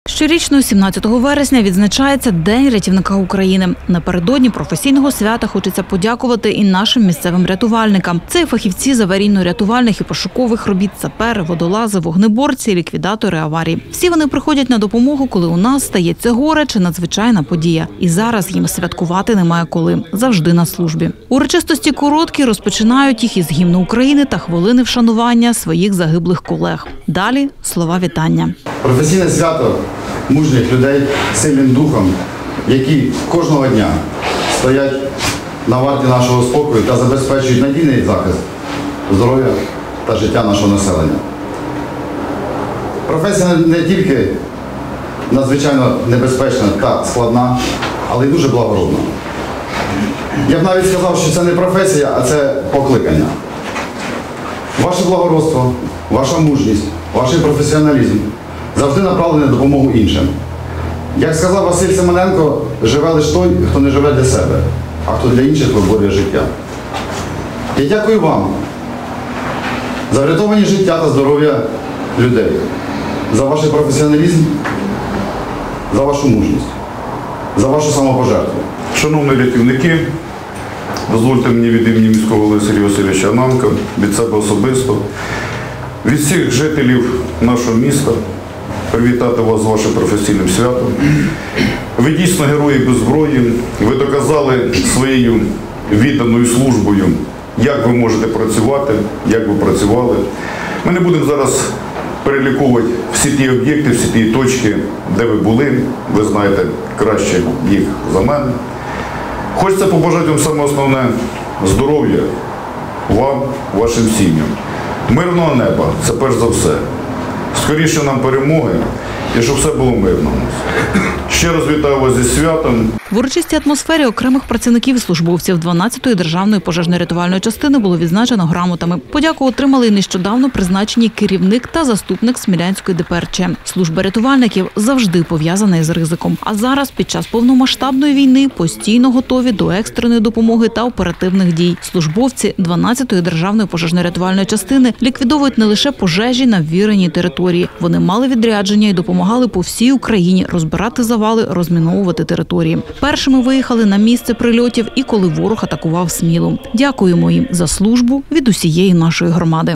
Щорічно 17 вересня відзначається День рятівника України. Напередодні професійного свята хочеться подякувати і нашим місцевим рятувальникам. Це фахівці з аварійно-рятувальних і пошукових робіт, сапери, водолази, вогнеборці, ліквідатори аварій. Всі вони приходять на допомогу, коли у нас стається горе чи надзвичайна подія. І зараз їм святкувати немає коли. Завжди на службі. Урочистості короткі, розпочинають їх із гімну України та хвилини вшанування своїх загиблих колег. Далі слова вітання. Професійне свято мужніх людей з сильним духом, які кожного дня стоять на варті нашого спокою та забезпечують надійний захист здоров'я та життя нашого населення. Професія не тільки надзвичайно небезпечна та складна, але й дуже благородна. Я б навіть сказав, що це не професія, а це покликання. Ваше благородство, ваша мужність, ваш професіоналізм завжди направлений на допомогу іншим. Як сказав Василь Семененко, живе лише той, хто не живе для себе, а хто для інших виборює життя. Я дякую вам за врятовані життя та здоров'я людей, за ваш професіоналізм, за вашу мужність, за вашу самопожертву. Шановні рятівники, дозвольте мені від імені міського голови Сергія Васильовича Ананка, від себе особисто, від всіх жителів нашого міста привітати вас з вашим професійним святом. Ви дійсно герої без зброї, ви доказали своєю відданою службою, як ви можете працювати, як ви працювали. Ми не будемо зараз переліковувати всі ті об'єкти, всі ті точки, де ви були, ви знаєте краще їх за мене. Хочеться побажати вам саме основне здоров'я вам, вашим сім'ям. Мирного неба – це перш за все. Скоріше нам перемоги і щоб все було мирно. Ще раз вітаю вас зі святом. В урочистій атмосфері окремих працівників і службовців 12-ї державної пожежно-рятувальної частини було відзначено грамотами. Подяку отримали й нещодавно призначені керівник та заступник Смілянської ДПРЧ. Служба рятувальників завжди пов'язана із ризиком. А зараз, під час повномасштабної війни, постійно готові до екстреної допомоги та оперативних дій. Службовці 12-ї державної пожежно-рятувальної частини ліквідовують не лише пожежі на ввіреній території. Вони мали відрядження і допомагали по всій Україні розбирати завали, розміновувати території. Першими виїхали на місце прильотів і коли ворог атакував Смілу. Дякуємо їм за службу від усієї нашої громади.